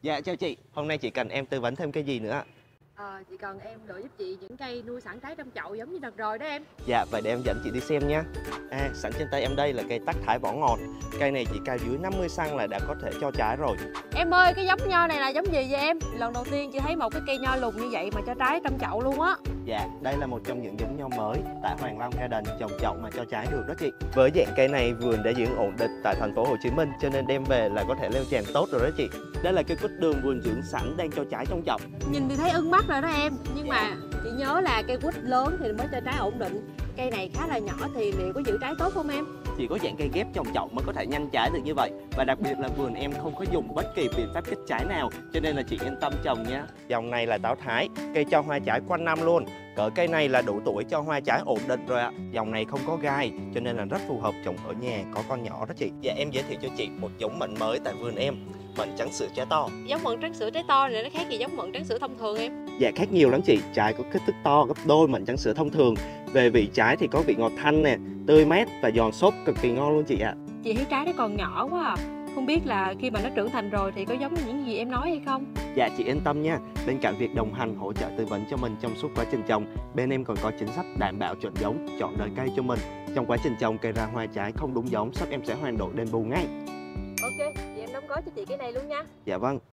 Dạ chào chị, hôm nay chị cần em tư vấn thêm cái gì nữa ạ? Chị cần em lựa giúp chị những cây nuôi sẵn trái trong chậu giống như đợt rồi đó em. Dạ vậy để em dẫn chị đi xem nha. Sẵn trên tay em đây là cây tắc thái vỏ ngọt. Cây này chỉ cao dưới 50 cm là đã có thể cho trái rồi. Em ơi, cái giống nho này là giống gì vậy em? Lần đầu tiên chị thấy một cái cây nho lùn như vậy mà cho trái trong chậu luôn á. Dạ, đây là một trong những giống nho mới tại Hoàng Long Garden trồng chậu mà cho trái được đó chị. Với dạng cây này vườn đã dưỡng ổn định tại thành phố Hồ Chí Minh cho nên đem về là có thể leo trèn tốt rồi đó chị. Đây là cây quýt đường vườn dưỡng sẵn đang cho trái trong chậu. Nhìn thì thấy ưng mắt rồi đó em. Nhưng mà chị nhớ là cây quýt lớn thì mới cho trái ổn định. Cây này khá là nhỏ thì liệu có giữ trái tốt không em? Chỉ có dạng cây ghép trồng chậu mới có thể nhanh trái được như vậy. Và đặc biệt là vườn em không có dùng bất kỳ biện pháp kích trái nào, cho nên là chị yên tâm trồng nha. Dòng này là táo thái, cây cho hoa trái quanh năm luôn. Cỡ cây này là đủ tuổi cho hoa trái ổn định rồi ạ. Dòng này không có gai cho nên là rất phù hợp trồng ở nhà có con nhỏ đó chị. Dạ em giới thiệu cho chị một giống mận mới tại vườn em, mận trắng sữa trái to. Giống mận trắng sữa trái to này nó khác gì giống mận trắng sữa thông thường em? Dạ khác nhiều lắm chị, trái có kích thước to gấp đôi mận trắng sữa thông thường. Về vị trái thì có vị ngọt thanh nè, tươi mát và giòn xốp cực kỳ ngon luôn chị ạ. Chị thấy trái nó còn nhỏ quá à. Không biết là khi mà nó trưởng thành rồi thì có giống như những gì em nói hay không? Dạ chị yên tâm nha, bên cạnh việc đồng hành hỗ trợ tư vấn cho mình trong suốt quá trình trồng, bên em còn có chính sách đảm bảo chuẩn giống, chọn đời cây cho mình. Trong quá trình trồng cây ra hoa trái không đúng giống, shop em sẽ hoàn đổi đền bù ngay. Ok, vậy em đóng gói cho chị cái này luôn nha. Dạ vâng.